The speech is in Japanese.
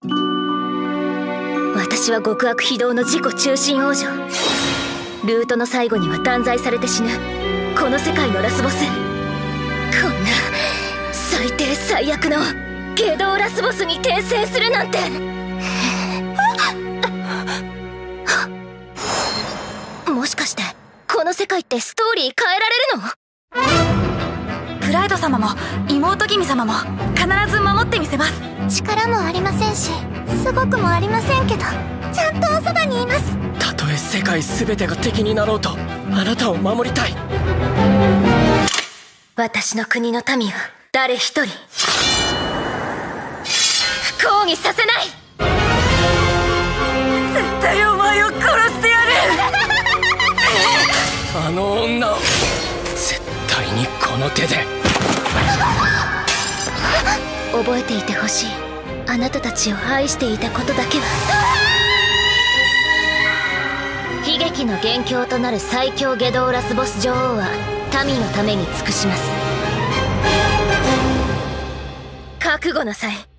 私は極悪非道の自己中心王女。ルートの最後には断罪されて死ぬこの世界のラスボス。こんな最低最悪の外道ラスボスに転生するなんて。もしかしてこの世界ってストーリー変えられるの？ プライド様も妹君様も必ず守ってみせます。 力もありませんしすごくもありませんけど、ちゃんとおそばにいます。 たとえ世界全てが敵になろうとあなたを守りたい。 私の国の民は誰一人不幸にさせない。 絶対お前を殺してやる。 あの女を絶対にこの手で。 覚えていてほしい。あなたたちを愛していたことだけは。悲劇の元凶となる最強外道ラスボス女王は民のために尽くします。覚悟なさい。